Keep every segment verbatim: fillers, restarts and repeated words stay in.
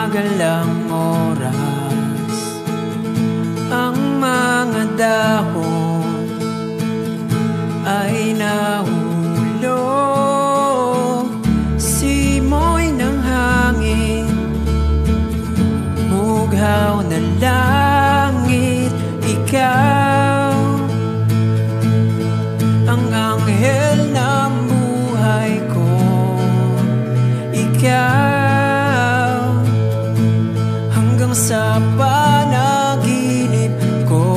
Tumagalang oras, ang mga dahon ay nahulog. Simoy ng hangin, mughaw na langit. Ikaw ang anghel ng buhay ko. Ikaw hanggang sa panaginip ko.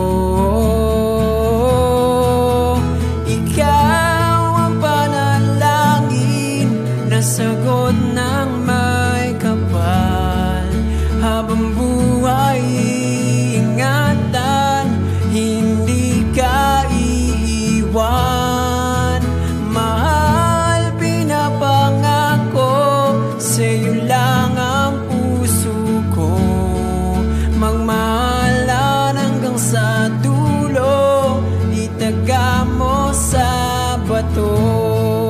Ikaw ang panalangin na sagot ng may kapal. Habang buhay ingatan, hindi ka iiwan. Mahal, pinapangako, sa'yo lang ang puso ko. Magmahalan hanggang sa dulo, itaga mo sa bato.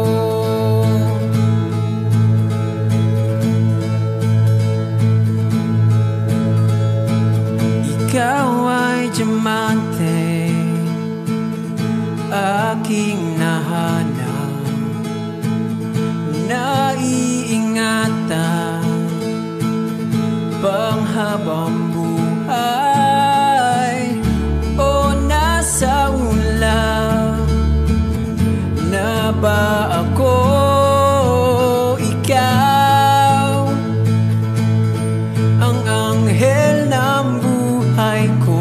Ikaw ay diamante, aking nahanap, naiingatan panghabang buhay. O nasa ulap na ba ako? Ikaw ang anghel ng buhay ko.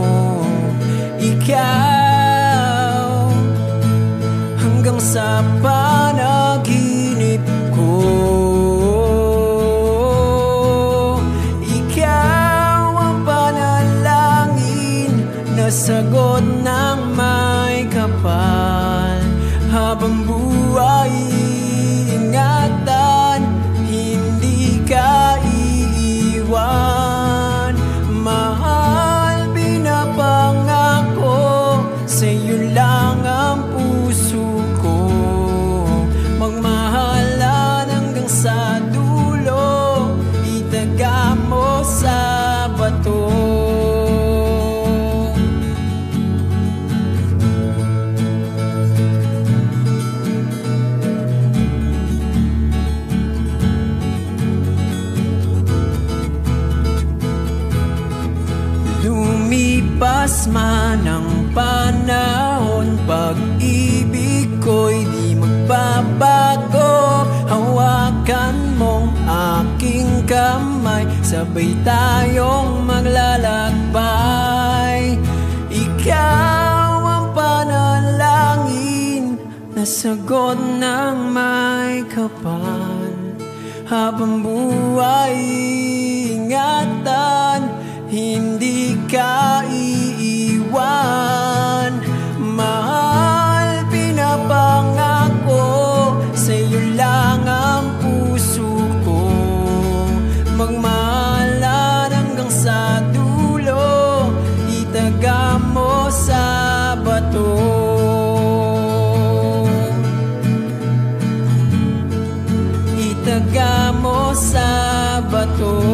Ikaw hanggang sa panaginip ko. Ikaw ang panalangin na sagot ng may kapal. Habang buhay ingatan, hindi ka iiwan. Mahal, pinapangako, sa'yo lang ang puso ko. Magmahalan hanggang sa dulo, itaga mo sa bato. Lumipas man ang panahon, pag-ibig ko'y di magbabago. Hawakan mong aking kamay, sabay tayong maglalakbay. Ikaw ang panalangin na sagot ng may kapal. Habang buhay ingatan, hindi ka iiwan. Mahal, pinapangako, sa'yo lang ang puso ko. Magmahalan hanggang sa dulo, itaga mo sa bato. Itaga mo sa bato.